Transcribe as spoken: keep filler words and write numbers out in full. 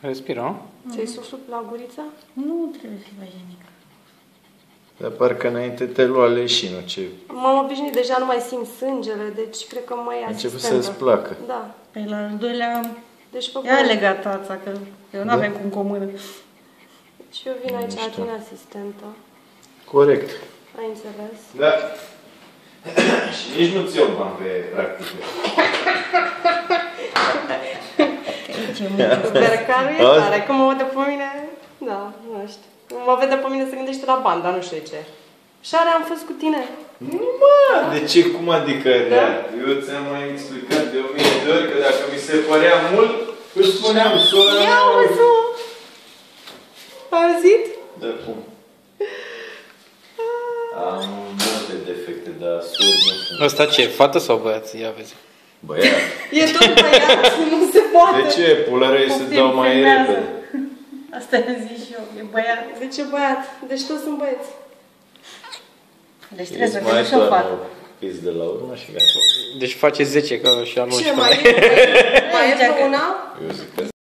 Respiră. Ți-ai suflu la guriță? Nu trebuie să faci nimic. Dar parcă înainte te lua leșinul, ce... M-am obișnuit, deja nu mai simt sângele, deci cred că mai e A început asistentă. să-ți placă. Da. Pe la al doilea... Deci pe Ia legat tața, că eu n-avem cum comună. Deci eu vin aici la tine asistentă. Corect. Ai înțeles? Da. Și nici nu ți-o bani pe practică. Bercarul e tare, că mă vede pe mine, da, nu știu. Mă vede pe mine să gândește la bani, dar nu știu de ce. Șare am fost cu tine. Nu mă, de ce, cum adică rea? Eu ți-am mai explicat de o mie de ori că dacă mi se părea mult, îți spuneam sora mea. Ia uzi-mă! Ai auzit? Da, cum? Am multe defecte, dar sori nu sunt. Ăsta ce? Fată sau băiat? Ia vezi. Băiat. E tot băiat, nu se poate. De ce? Pulărei se dau mai repede. Asta am zis și eu, e băiat. De ce băiat? Deci toți sunt băieți. Deci trebuie să mai fie și o fată. Câți de la urmă și gata. Deci face zece ca și al Ce unsprezece. mai e? Mai e pe una? Eu zic